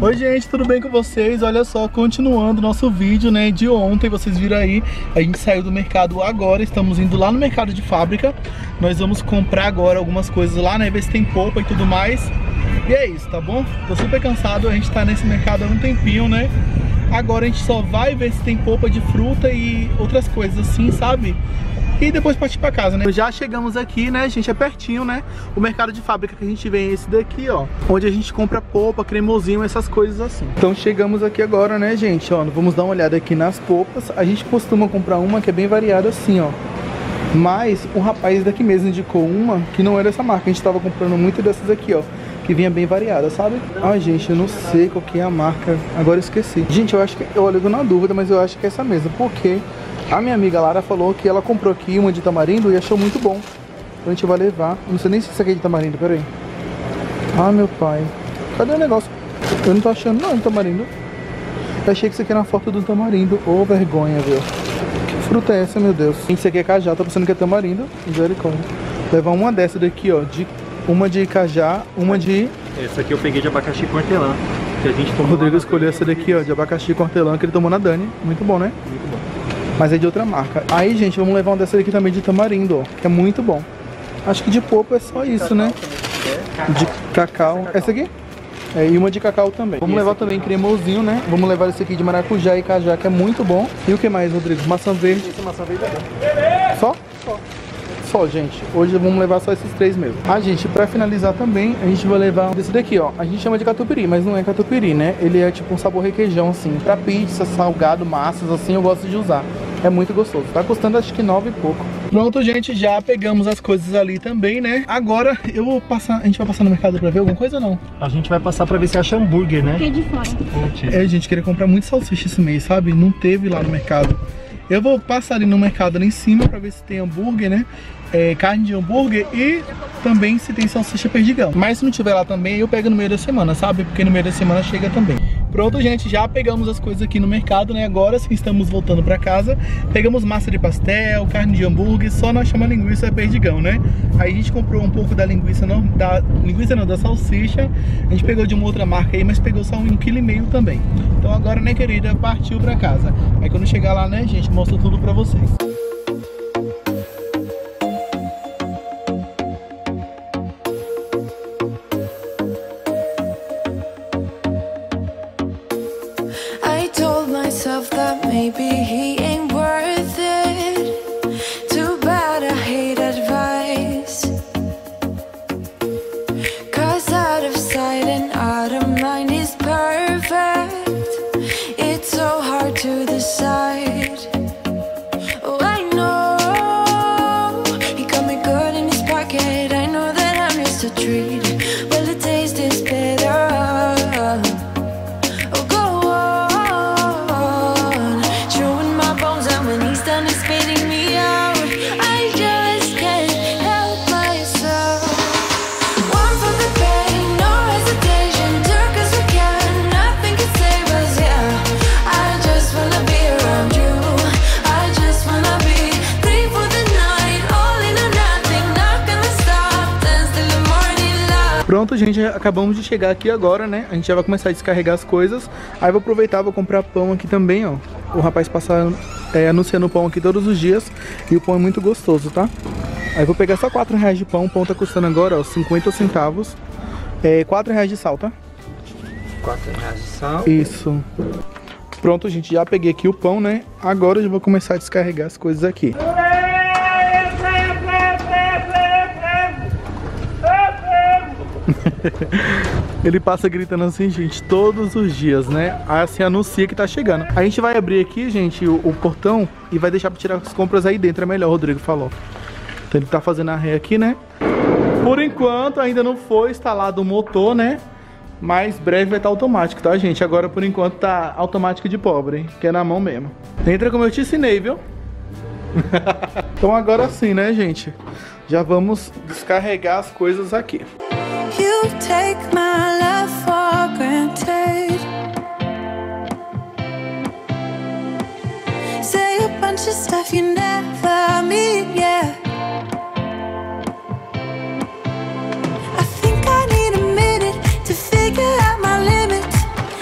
Oi gente, tudo bem com vocês? Olha só, continuando nosso vídeo, né, de ontem, vocês viram aí, a gente saiu do mercado agora, estamos indo lá no mercado de fábrica. Nós vamos comprar agora algumas coisas lá, né, ver se tem polpa e tudo mais. E é isso, tá bom? Tô super cansado, a gente tá nesse mercado há um tempinho, né? Agora a gente só vai ver se tem polpa de fruta e outras coisas assim, sabe? E depois partir pra casa, né? Já chegamos aqui, né, gente? É pertinho, né? O mercado de fábrica que a gente vem é esse daqui, ó. Onde a gente compra polpa, cremosinho, essas coisas assim. Então chegamos aqui agora, né, gente? Ó, vamos dar uma olhada aqui nas polpas. A gente costuma comprar uma que é bem variada assim, ó. Mas o rapaz daqui mesmo indicou uma que não era essa marca. A gente tava comprando muito dessas aqui, ó, que vinha bem variada, sabe? Ai, gente, eu não sei qual que é a marca. Agora eu esqueci. Gente, eu acho que... eu olho na dúvida, mas eu acho que é essa mesmo. Porque a minha amiga Lara falou que ela comprou aqui uma de tamarindo e achou muito bom. Então a gente vai levar. Não sei nem se isso aqui é de tamarindo, peraí. Ah, meu pai. Cadê o negócio? Eu não tô achando não de tamarindo. Eu achei que isso aqui era uma foto do tamarindo. Ô, vergonha, viu? Que fruta é essa, meu Deus? Isso aqui é cajá, tô pensando que é tamarindo. Misericórdia. Levar uma dessa daqui, ó. Uma de cajá, uma de... Essa aqui eu peguei de abacaxi com hortelã. Que a gente tomou. O Rodrigo escolheu essa daqui, ó, de abacaxi com hortelã, que ele tomou na Dani. Muito bom, né? Muito bom. Mas é de outra marca. Aí, gente, vamos levar uma dessa daqui também de tamarindo, ó, que é muito bom. Acho que de polpa é só isso, né? De cacau. Essa aqui? É, e uma de cacau também. Vamos levar também cremosinho, né? Vamos levar esse aqui de maracujá e cajá, que é muito bom. E o que mais, Rodrigo? Maçã verde. Esse maçã verde é bom. Só? Só, gente. Hoje vamos levar só esses três mesmo. Ah, gente, pra finalizar também, a gente vai levar desse daqui, ó. A gente chama de catupiry, mas não é catupiry, né? Ele é tipo um sabor requeijão, assim. Pra pizza, salgado, massas, assim, eu gosto de usar. É muito gostoso. Tá custando acho que 9 e pouco. Pronto, gente, já pegamos as coisas ali também, né? Agora eu vou passar... A gente vai passar no mercado pra ver alguma coisa ou não? A gente vai passar pra ver se acha hambúrguer, né? Fiquei de fora. É, a gente queria comprar muito salsicha esse mês, sabe? Não teve lá no mercado. Eu vou passar ali no mercado ali em cima pra ver se tem hambúrguer, né? Carne de hambúrguer e também se tem salsicha perdigão. Mas se não tiver lá também, eu pego no meio da semana, sabe? Porque no meio da semana chega também. Pronto, gente, já pegamos as coisas aqui no mercado, né? Agora sim estamos voltando pra casa. Pegamos massa de pastel, carne de hambúrguer, só nós chamamos linguiça perdigão, né? Aí a gente comprou um pouco da linguiça, da salsicha. A gente pegou de uma outra marca aí, mas pegou só 1,5 kg também. Então agora, né, querida, partiu pra casa. Aí quando chegar lá, né, gente, mostro tudo pra vocês. That maybe he ain't worth it. Too bad I hate advice. 'Cause out of sight and out of mind is perfect. It's so hard to decide. Oh, I know he got me good in his pocket. I know that I missed a treat. Well, the taste is better. Pronto, gente, acabamos de chegar aqui agora, né? A gente já vai começar a descarregar as coisas. Aí vou aproveitar, vou comprar pão aqui também, ó. O rapaz passa anunciando o pão aqui todos os dias. E o pão é muito gostoso, tá? Aí vou pegar só R$4 de pão. O pão tá custando agora, ó, 50 centavos. R$4 de sal, tá? R$4 de sal. Isso. Pronto, gente, já peguei aqui o pão, né? Agora eu já vou começar a descarregar as coisas aqui. Ele passa gritando assim, gente, todos os dias, né? Aí assim anuncia que tá chegando. A gente vai abrir aqui, gente, o portão e vai deixar pra tirar as compras aí dentro. É melhor, o Rodrigo falou. Então ele tá fazendo a ré aqui, né? Por enquanto ainda não foi instalado o motor, né? Mas breve vai estar automático, tá, gente? Agora por enquanto tá automático de pobre, hein? Que é na mão mesmo. Entra como eu te ensinei, viu? Então agora sim, né, gente? Já vamos descarregar as coisas aqui. You take my love for granted. Say a bunch of stuff you never mean, yeah. I think I need a minute to figure out my limits.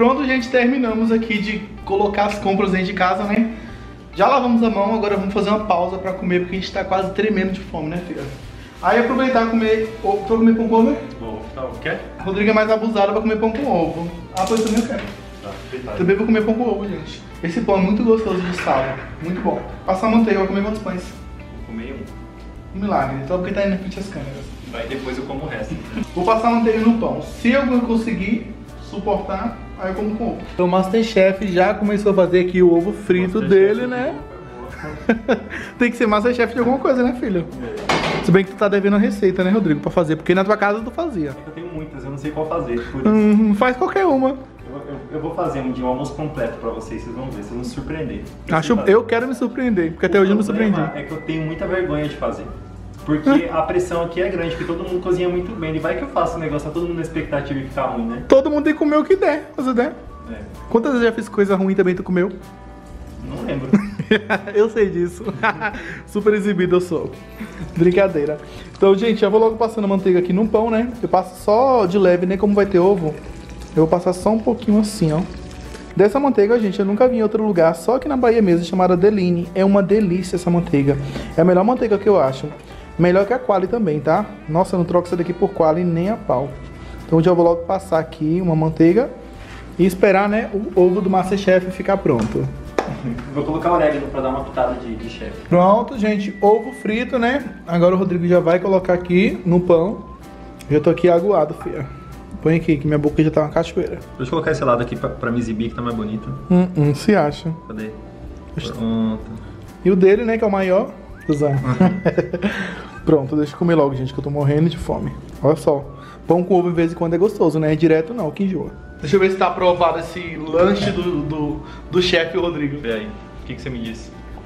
Pronto, gente, terminamos aqui de colocar as compras dentro de casa, né? Já lavamos a mão, agora vamos fazer uma pausa pra comer, porque a gente tá quase tremendo de fome, né, filha? Aí aproveitar e comer ovo. Tu vai comer pão com ovo? Tá, quer? Rodrigo é mais abusado pra comer pão com ovo. Ah, pois também eu quero. Tá, Também vou comer pão com ovo, gente. Esse pão é muito gostoso de sal, muito bom. Passar manteiga, vai comer quantos pães? Vou comer Um milagre, só porque tá indo na frente as câmeras. Vai depois eu como o resto. Vou passar manteiga no pão. Se eu conseguir suportar, aí eu como com ovo. Então o Masterchef já começou a fazer aqui o ovo frito dele, né? Tem que ser Masterchef de alguma coisa, né, filho? Se bem que tu tá devendo a receita, né, Rodrigo, pra fazer. Porque na tua casa tu fazia. Eu tenho muitas, eu não sei qual fazer, por isso. Faz qualquer uma. Eu vou fazer um dia um almoço completo pra vocês vão ver, vocês vão se surpreender. Eu quero me surpreender, porque até hoje eu me surpreendi. É que eu tenho muita vergonha de fazer. Porque a pressão aqui é grande, porque todo mundo cozinha muito bem. E vai que eu faço o negócio, tá todo mundo na expectativa de ficar ruim, né? Todo mundo tem que comer o que der, você der. É. Quantas vezes eu já fiz coisa ruim também tu comeu? Não lembro. Eu sei disso. Super exibido eu sou. Brincadeira. Então, gente, já vou logo passando a manteiga aqui no pão, né? Eu passo só de leve, né? Como vai ter ovo, eu vou passar só um pouquinho assim, ó. Dessa manteiga, gente, eu nunca vi em outro lugar, só aqui na Bahia mesmo, chamada Deline. É uma delícia essa manteiga. É a melhor manteiga que eu acho. Melhor que a Qualy também, tá? Nossa, eu não troco essa daqui por Qualy nem a pau. Então já vou logo passar aqui uma manteiga e esperar, né, o ovo do Masterchef ficar pronto. Vou colocar orégano pra dar uma pitada de chefe. Pronto, gente, ovo frito, né? Agora o Rodrigo já vai colocar aqui no pão. Já tô aqui aguado, filha. Põe aqui, que minha boca já tá uma cachoeira. Deixa eu colocar esse lado aqui pra me exibir, que tá mais bonito. Se acha. Cadê? Pronto. E o dele, né, que é o maior. Pronto, deixa eu comer logo, gente, que eu tô morrendo de fome. Olha só, pão com ovo de vez em quando é gostoso, né? É direto não, que enjoa. Deixa eu ver se tá aprovado esse lanche do chefe Rodrigo. Vê aí, o que você me disse?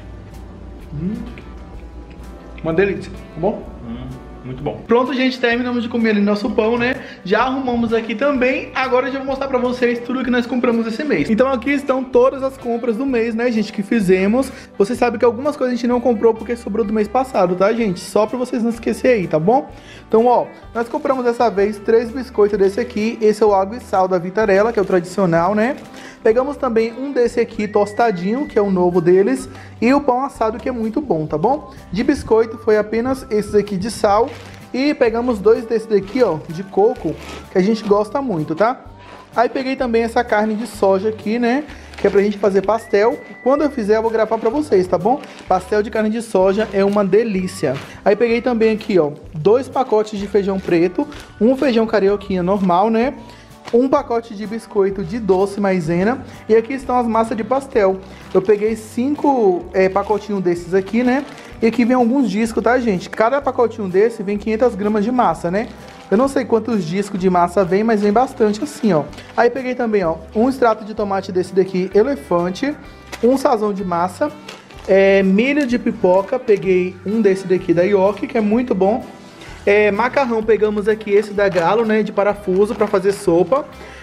Uma delícia, tá bom? Muito bom. Pronto, gente, terminamos de comer ali nosso pão, né? Já arrumamos aqui também. Agora eu já vou mostrar pra vocês tudo que nós compramos esse mês. Então aqui estão todas as compras do mês, né, gente, que fizemos. Vocês sabem que algumas coisas a gente não comprou porque sobrou do mês passado, tá, gente? Só pra vocês não esquecerem aí, tá bom? Então, ó, nós compramos dessa vez 3 biscoitos desse aqui. Esse é o Água e Sal da Vitarella, que é o tradicional, né? Pegamos também um desse aqui, tostadinho, que é o novo deles. E o pão assado, que é muito bom, tá bom? De biscoito foi apenas esses aqui de sal. E pegamos 2 desses daqui, ó, de coco, que a gente gosta muito, tá? Aí peguei também essa carne de soja aqui, né? Que é pra gente fazer pastel. Quando eu fizer, eu vou gravar pra vocês, tá bom? Pastel de carne de soja é uma delícia. Aí peguei também aqui, ó, 2 pacotes de feijão preto. Um feijão carioquinha normal, né? Um pacote de biscoito de doce maisena. E aqui estão as massas de pastel. Eu peguei 5 pacotinhos desses aqui, né? E aqui vem alguns discos, tá, gente? Cada pacotinho desse vem 500 gramas de massa, né? Eu não sei quantos discos de massa vem, mas vem bastante assim, ó. Aí peguei também, ó, um extrato de tomate desse daqui, elefante. Um sazão de massa. Milho de pipoca. Peguei um desse daqui da York, que é muito bom. Macarrão, pegamos aqui esse da Galo, né, de parafuso pra fazer sopa.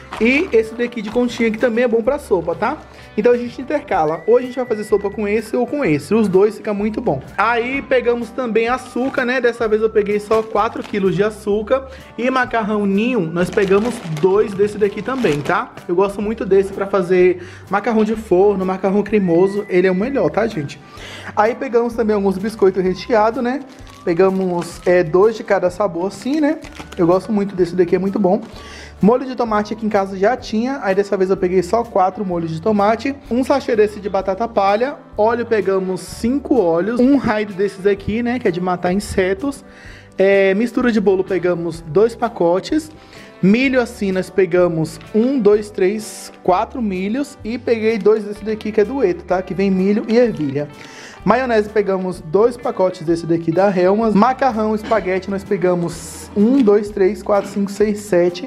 E esse daqui de conchinha, que também é bom pra sopa, tá? Então a gente intercala. Ou a gente vai fazer sopa com esse ou com esse. Os dois ficam muito bom. Aí pegamos também açúcar, né? Dessa vez eu peguei só 4 kg de açúcar. E macarrão ninho, nós pegamos 2 desse daqui também, tá? Eu gosto muito desse pra fazer macarrão de forno, macarrão cremoso. Ele é o melhor, tá, gente? Aí pegamos também alguns biscoitos recheados, né? Pegamos 2 de cada sabor assim, né? Eu gosto muito desse daqui, é muito bom. Molho de tomate aqui em casa já tinha, aí dessa vez eu peguei só 4 molhos de tomate. Um sachê desse de batata palha. Óleo pegamos 5 óleos. Um raio desses aqui, né, que é de matar insetos. Mistura de bolo pegamos 2 pacotes. Milho assim nós pegamos 1, 2, 3, 4 milhos. E peguei 2 desse daqui que é dueto, tá? Que vem milho e ervilha. Maionese pegamos 2 pacotes desse daqui da Hellmann's. Macarrão, espaguete nós pegamos 1, 2, 3, 4, 5, 6, 7.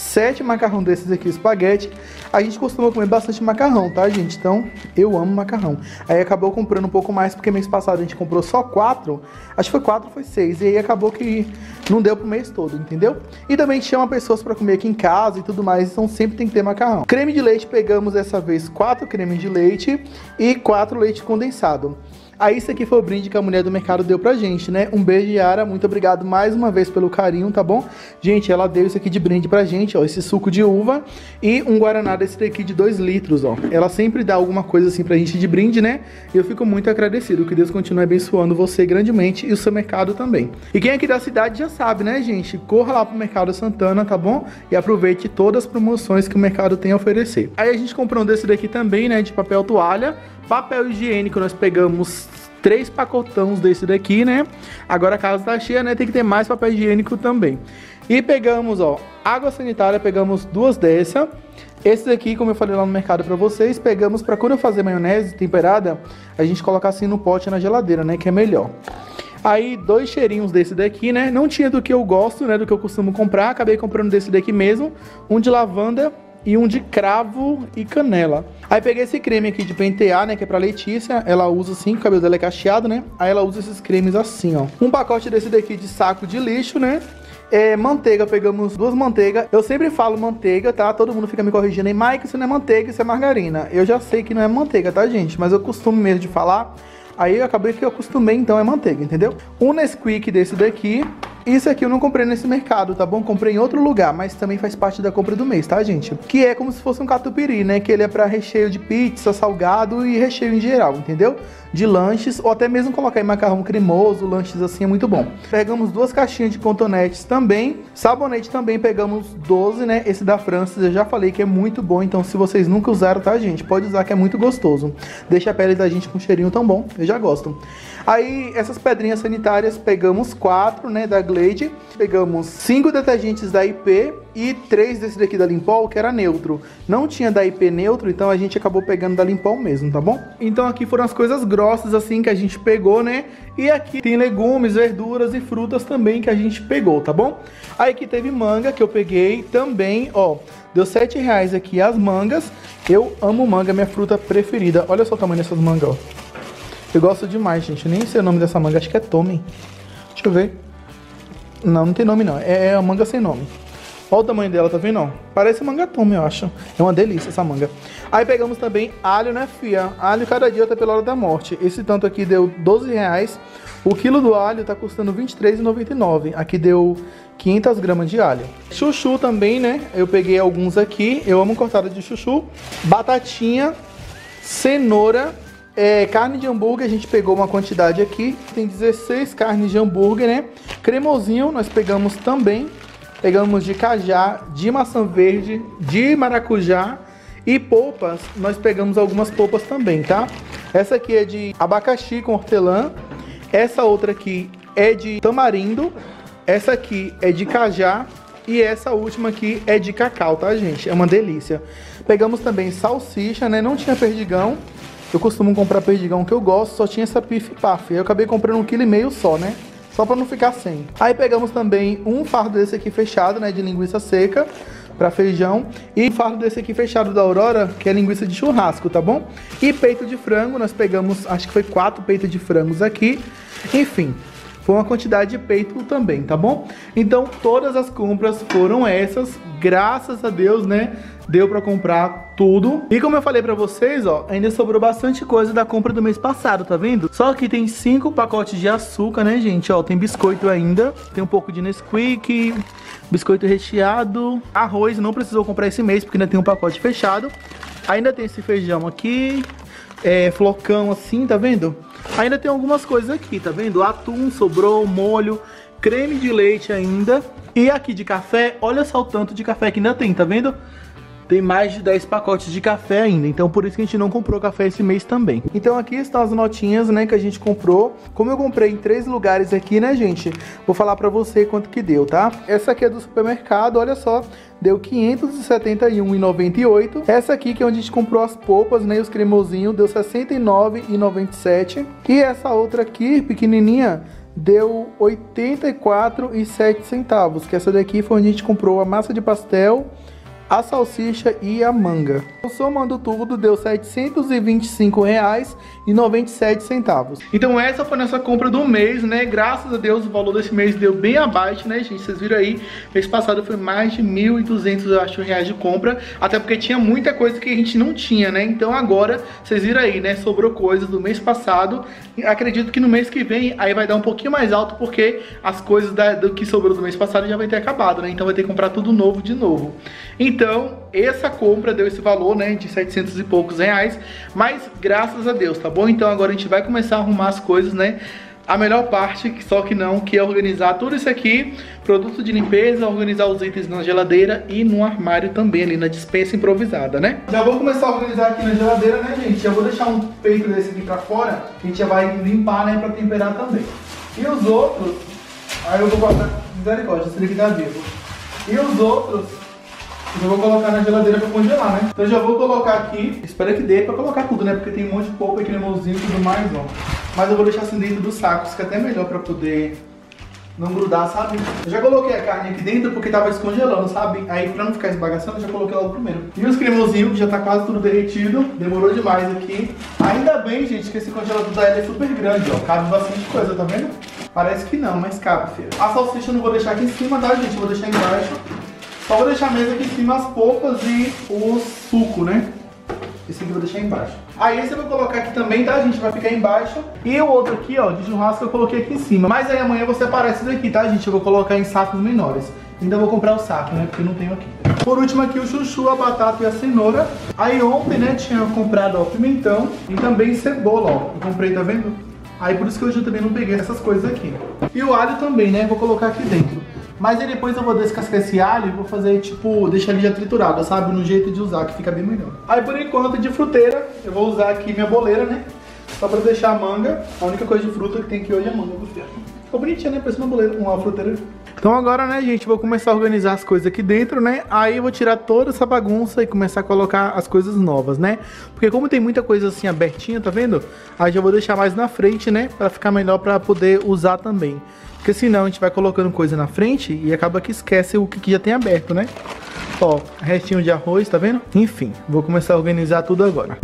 7 macarrão desses aqui, espaguete. A gente costuma comer bastante macarrão, tá, gente? Então, eu amo macarrão. Aí acabou comprando um pouco mais, porque mês passado a gente comprou só 4. Acho que foi 4, foi 6. E aí acabou que não deu pro mês todo, entendeu? E também a gente chama pessoas pra comer aqui em casa e tudo mais, então sempre tem que ter macarrão. Creme de leite, pegamos dessa vez 4 cremes de leite e 4 leite condensado. Aí isso aqui foi o brinde que a mulher do mercado deu pra gente, né? Um beijo, Yara, muito obrigado mais uma vez pelo carinho, tá bom? Gente, ela deu isso aqui de brinde pra gente, ó, esse suco de uva e um guaraná desse daqui de 2 litros, ó. Ela sempre dá alguma coisa assim pra gente de brinde, né? E eu fico muito agradecido, que Deus continue abençoando você grandemente e o seu mercado também. E quem é aqui da cidade já sabe, né, gente? Corra lá pro Mercado Santana, tá bom? E aproveite todas as promoções que o mercado tem a oferecer. Aí a gente comprou um desse daqui também, né, de papel toalha. Papel higiênico, nós pegamos 3 pacotões desse daqui, né? Agora a casa tá cheia, né? Tem que ter mais papel higiênico também. E pegamos, ó, água sanitária, pegamos 2 dessa. Esse daqui, como eu falei lá no mercado pra vocês, pegamos pra quando eu fazer maionese temperada, a gente colocar assim no pote na geladeira, né? Que é melhor. Aí 2 cheirinhos desse daqui, né? Não tinha do que eu gosto, né? Do que eu costumo comprar. Acabei comprando desse daqui mesmo. Um de lavanda e um de cravo e canela. Aí peguei esse creme aqui de pentear, né, que é pra Letícia. Ela usa assim, o cabelo dela é cacheado, né? Aí ela usa esses cremes assim, ó. Um pacote desse daqui de saco de lixo, né? Manteiga, pegamos 2 manteigas. Eu sempre falo manteiga, tá? Todo mundo fica me corrigindo aí, Mike, isso não é manteiga, isso é margarina. Eu já sei que não é manteiga, tá, gente? Mas eu costumo mesmo de falar. Aí eu acabei que eu acostumei, então é manteiga, entendeu? Um Nesquik desse daqui. Isso aqui eu não comprei nesse mercado, tá bom? Comprei em outro lugar, mas também faz parte da compra do mês, tá, gente? Que é como se fosse um catupiry, né? Que ele é pra recheio de pizza, salgado e recheio em geral, entendeu? De lanches, ou até mesmo colocar em macarrão cremoso, lanches assim, é muito bom. Pegamos 2 caixinhas de cotonetes também. Sabonete também pegamos 12, né? Esse da França, eu já falei que é muito bom, então se vocês nunca usaram, tá, gente? Pode usar que é muito gostoso. Deixa a pele da gente com um cheirinho tão bom, eu já gosto. Aí, essas pedrinhas sanitárias, pegamos 4, né, da Glade. Pegamos 5 detergentes da IP e 3 desse daqui da Limpol, que era neutro. Não tinha da IP neutro, então a gente acabou pegando da Limpol mesmo, tá bom? Então aqui foram as coisas grossas, assim, que a gente pegou, né? E aqui tem legumes, verduras e frutas também que a gente pegou, tá bom? Aí aqui teve manga, que eu peguei também, ó. Deu R$7 aqui as mangas. Eu amo manga, minha fruta preferida. Olha só o tamanho dessas mangas, ó. Eu gosto demais, gente. Nem sei o nome dessa manga. Acho que é Tommy. Deixa eu ver. Não, não tem nome não. É a manga sem nome. Olha o tamanho dela, tá vendo? Ó? Parece manga Tommy, eu acho. É uma delícia essa manga. Aí pegamos também alho, né, fia? Alho cada dia até pela hora da morte. Esse tanto aqui deu R$12. O quilo do alho tá custando R$23,99. Aqui deu 500 gramas de alho. Chuchu também, né? Eu peguei alguns aqui. Eu amo cortada de chuchu. Batatinha, cenoura. Carne de hambúrguer, a gente pegou uma quantidade aqui. Tem 16 carnes de hambúrguer, né? Cremosinho nós pegamos também. Pegamos de cajá, de maçã verde, de maracujá. E polpas, nós pegamos algumas polpas também, tá? Essa aqui é de abacaxi com hortelã. Essa outra aqui é de tamarindo. Essa aqui é de cajá. E essa última aqui é de cacau, tá, gente? É uma delícia. Pegamos também salsicha, né? Não tinha perdigão. Eu costumo comprar perdigão que eu gosto, só tinha essa pif-paf. Eu acabei comprando 1,5 kg só, né? Só pra não ficar sem. Aí pegamos também um fardo desse aqui fechado, né? De linguiça seca pra feijão. E um fardo desse aqui fechado da Aurora, que é linguiça de churrasco, tá bom? E peito de frango, nós pegamos, acho que foi 4 peitos de frangos aqui. Enfim, foi uma quantidade de peito também, tá bom? Então todas as compras foram essas, graças a Deus, né? Deu pra comprar tudo. E como eu falei pra vocês, ó, ainda sobrou bastante coisa da compra do mês passado, tá vendo? Só que tem 5 pacotes de açúcar, né, gente? Ó, tem biscoito ainda, tem um pouco de Nesquik, biscoito recheado, arroz, não precisou comprar esse mês porque ainda tem um pacote fechado. Ainda tem esse feijão aqui, flocão assim, tá vendo? Ainda tem algumas coisas aqui, tá vendo? Atum sobrou, molho, creme de leite ainda. E aqui de café, olha só o tanto de café que ainda tem, tá vendo? Tem mais de 10 pacotes de café ainda, então por isso que a gente não comprou café esse mês também. Então aqui estão as notinhas, né, que a gente comprou. Como eu comprei em 3 lugares aqui, né, gente, vou falar pra você quanto que deu, tá? Essa aqui é do supermercado, olha só, deu R$ 571,98. Essa aqui que é onde a gente comprou as polpas, né, e os cremosinhos, deu R$ 69,97. E essa outra aqui, pequenininha, deu R$ 84,07, que essa daqui foi onde a gente comprou a massa de pastel, a salsicha e a manga. Somando tudo, deu R$ 725 R$1,97. Então essa foi a nossa compra do mês, né? Graças a Deus o valor desse mês deu bem abaixo, né, gente? Vocês viram aí, mês passado foi mais de 1.200, eu acho, reais de compra. Até porque tinha muita coisa que a gente não tinha, né? Então agora, vocês viram aí, né? Sobrou coisas do mês passado. Acredito que no mês que vem aí vai dar um pouquinho mais alto, porque as coisas do que sobrou do mês passado já vai ter acabado, né? Então vai ter que comprar tudo novo de novo. Então, essa compra deu esse valor, né, de 700 e poucos reais, mas graças a Deus, tá bom? Então agora a gente vai começar a arrumar as coisas, né? A melhor parte, só que não, que é organizar tudo isso aqui, produto de limpeza, organizar os itens na geladeira e no armário também, ali na despensa improvisada, né? Já vou começar a organizar aqui na geladeira, né, gente? Já vou deixar um peito desse aqui pra fora, que a gente já vai limpar, né, pra temperar também. E os outros, aí eu vou guardar, misericórdia, esse daqui tá vivo. E os outros, eu vou colocar na geladeira pra congelar, né? Então já vou colocar aqui, espero que dê pra colocar tudo, né? Porque tem um monte de polpa aqui no molzinho e tudo mais, ó. Mas eu vou deixar assim dentro dos sacos, que é até melhor pra poder não grudar, sabe? Eu já coloquei a carne aqui dentro porque tava descongelando, sabe? Aí pra não ficar esbagaçando, eu já coloquei logo primeiro. E os cremosinhos, que já tá quase tudo derretido, demorou demais aqui. Ainda bem, gente, que esse congelador da Ela é super grande, ó. Cabe bastante coisa, tá vendo? Parece que não, mas cabe, filho. A salsicha eu não vou deixar aqui em cima, tá, gente? Eu vou deixar embaixo. Só vou deixar mesmo aqui em cima as polpas e o suco, né? Esse aqui eu vou deixar embaixo. Aí esse eu vou colocar aqui também, tá, gente? Vai ficar embaixo. E o outro aqui, ó, de churrasco eu coloquei aqui em cima. Mas aí amanhã você separa esse daqui, tá, gente? Eu vou colocar em sacos menores. Ainda vou comprar o saco, né? Porque não tenho aqui. Por último aqui o chuchu, a batata e a cenoura. Aí ontem, né, tinha comprado, ó, pimentão e também cebola, ó. Eu comprei, tá vendo? Aí por isso que hoje eu também não peguei essas coisas aqui. E o alho também, né? Vou colocar aqui dentro. Mas aí depois eu vou descascar esse alho e vou fazer, tipo, deixar ele já triturado, sabe? No jeito de usar, que fica bem melhor. Aí por enquanto de fruteira, eu vou usar aqui minha boleira, né? Só pra deixar a manga. A única coisa de fruta que tem aqui hoje é manga. Ficou bonitinha, né? Parece uma boleira, uma fruteira. Então agora, né, gente, vou começar a organizar as coisas aqui dentro, né? Aí eu vou tirar toda essa bagunça e começar a colocar as coisas novas, né? Porque como tem muita coisa assim abertinha, tá vendo? Aí já vou deixar mais na frente, né? Pra ficar melhor pra poder usar também. Porque senão a gente vai colocando coisa na frente e acaba que esquece o que já tem aberto, né? Ó, restinho de arroz, tá vendo? Enfim, vou começar a organizar tudo agora.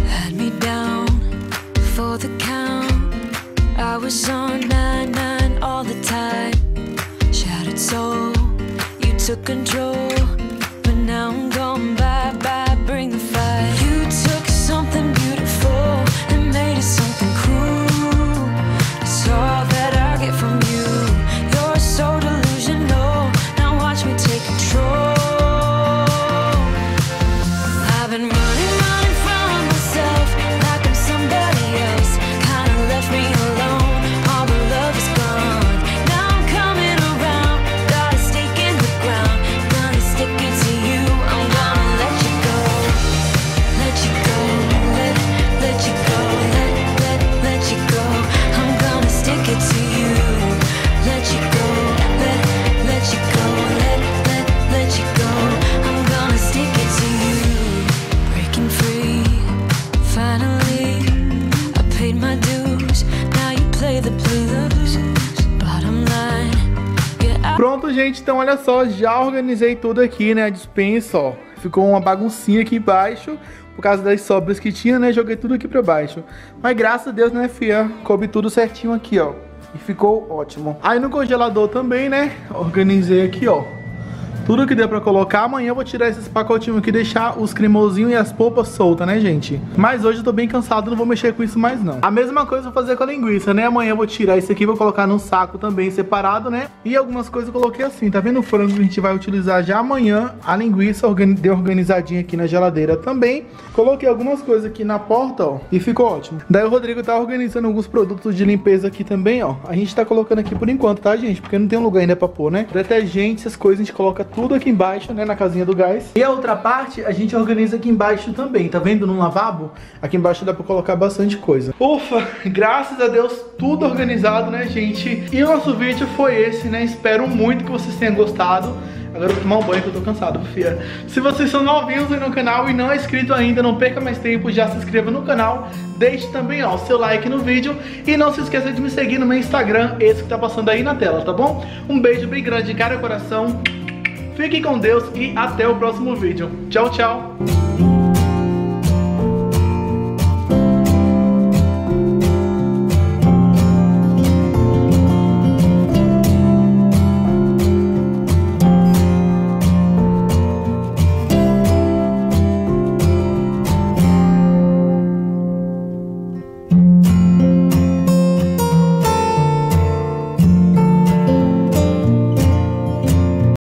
Pronto, gente, então olha só, já organizei tudo aqui, né, a despensa, ó. Ficou uma baguncinha aqui embaixo, por causa das sobras que tinha, né, joguei tudo aqui pra baixo. Mas graças a Deus, né, fia, coube tudo certinho aqui, ó. E ficou ótimo. Aí no congelador também, né, organizei aqui, ó. Tudo que deu pra colocar. Amanhã eu vou tirar esses pacotinhos aqui e deixar os cremosinhos e as polpas soltas, né, gente? Mas hoje eu tô bem cansado, não vou mexer com isso mais, não. A mesma coisa eu vou fazer com a linguiça, né? Amanhã eu vou tirar isso aqui, vou colocar num saco também separado, né? E algumas coisas eu coloquei assim, tá vendo o frango que a gente vai utilizar já amanhã? A linguiça deu organizadinha aqui na geladeira também. Coloquei algumas coisas aqui na porta, ó, e ficou ótimo. Daí o Rodrigo tá organizando alguns produtos de limpeza aqui também, ó. A gente tá colocando aqui por enquanto, tá, gente? Porque não tem um lugar ainda pra pôr, né? Detergente, essas coisas a gente coloca tudo aqui embaixo, né, na casinha do gás. E a outra parte a gente organiza aqui embaixo também, tá vendo? No lavabo, aqui embaixo dá pra colocar bastante coisa. Ufa, graças a Deus, tudo organizado, né, gente? E o nosso vídeo foi esse, né? Espero muito que vocês tenham gostado. Agora eu vou tomar um banho que eu tô cansado, fia. Se vocês são novinhos aí no canal e não é inscrito ainda, não perca mais tempo, já se inscreva no canal. Deixe também, ó, o seu like no vídeo. E não se esqueça de me seguir no meu Instagram, esse que tá passando aí na tela, tá bom? Um beijo bem grande de cara e coração. Fiquem com Deus e até o próximo vídeo. Tchau, tchau!